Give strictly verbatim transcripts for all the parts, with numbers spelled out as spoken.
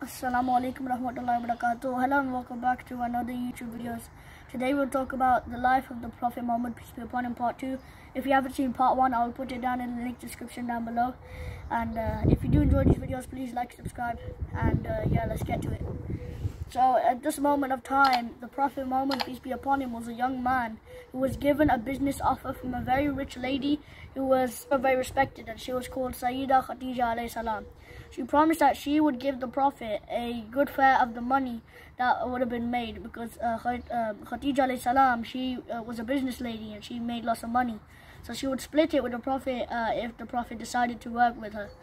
Assalamu alaikum warahmatullahi wabarakatuh. Hello and welcome back to another YouTube videos. Today we'll talk about the life of the Prophet Muhammad, peace be upon him, part two. If you haven't seen part one, I'll put it down in the link description down below. And uh, if you do enjoy these videos, please like, subscribe, and uh, yeah, let's get to it. So at this moment of time, the Prophet Muhammad, peace be upon him, was a young man who was given a business offer from a very rich lady who was very respected, and she was called Sayyidah Khadija alayhi salam. She promised that she would give the Prophet a good share of the money that would have been made, because uh, Khadija alayhi salam, she uh, was a business lady and she made lots of money. So she would split it with the Prophet uh, if the Prophet decided to work with her.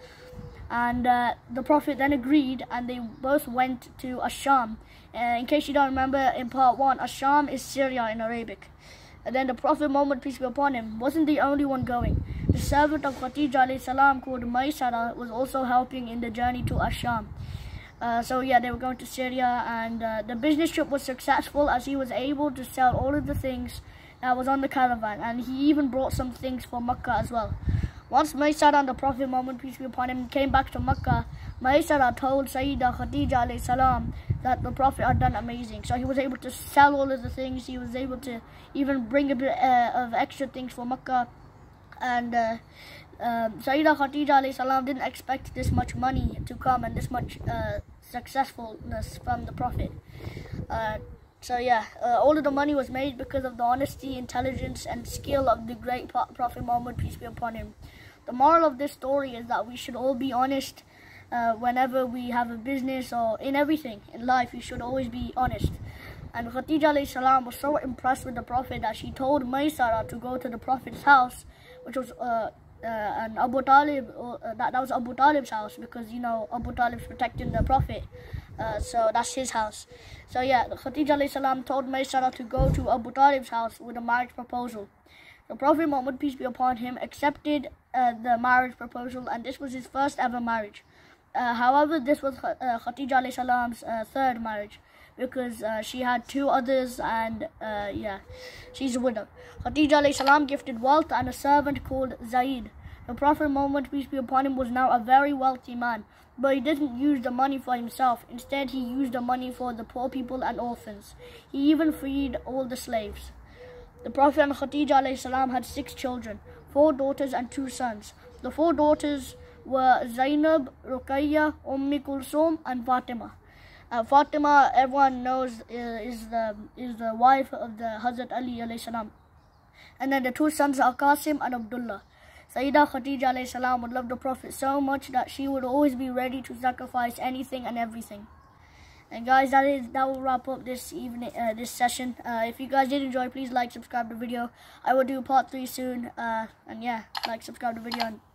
And uh, the Prophet then agreed, and they both went to Asham. Uh, in case you don't remember, in part one, Asham is Syria in Arabic. And then the Prophet Muhammad, peace be upon him, wasn't the only one going. The servant of Khadija alayhi salam called Maysara was also helping in the journey to Asham. Uh, so yeah, they were going to Syria, and uh, the business trip was successful as he was able to sell all of the things that was on the caravan, and he even brought some things for Makkah as well. Once Maysara and the Prophet Muhammad, peace be upon him, came back to Makkah, Maysara told Sayyidah Khadija alayhi salam that the Prophet had done amazing. So he was able to sell all of the things, he was able to even bring a bit uh, of extra things for Makkah. And uh, um, Sayyidah Khadija alayhi salam didn't expect this much money to come and this much uh, successfulness from the Prophet. Uh, So yeah, uh, all of the money was made because of the honesty, intelligence, and skill of the great Prophet Muhammad, peace be upon him. The moral of this story is that we should all be honest uh, whenever we have a business or in everything in life. You should always be honest. And Khadija alayhi salam was so impressed with the Prophet that she told Maysara to go to the Prophet's house, which was uh, uh, and Abu Talib. Uh, that, that was Abu Talib's house, because you know Abu Talib's protecting the Prophet. Uh, so that's his house. So yeah, Khadija alayhi salam told Maysara to go to Abu Talib's house with a marriage proposal. The Prophet Muhammad, peace be upon him, accepted uh, the marriage proposal, and this was his first ever marriage. Uh, however, this was uh, Khadija alayhi salam's uh, third marriage, because uh, she had two others, and uh, yeah, she's a widow. Khadija alayhi salam gifted wealth and a servant called Zaid. The Prophet Muhammad, peace be upon him, was now a very wealthy man, but he didn't use the money for himself. Instead, he used the money for the poor people and orphans. He even freed all the slaves. The Prophet and Khadija alayhi salam had six children, four daughters and two sons. The four daughters were Zainab, Ruqayya, Ummi Kulsum, and Fatima. Uh, Fatima, everyone knows, uh, is the is the wife of the Hazrat Ali alayhi salam. And then the two sons are Qasim and Abdullah. Sayyidah Khadija alayhi salam would love the Prophet so much that she would always be ready to sacrifice anything and everything. And guys, that is that will wrap up this evening, uh, this session. Uh, if you guys did enjoy, please like, subscribe the video. I will do part three soon. Uh, and yeah, like, subscribe the video, and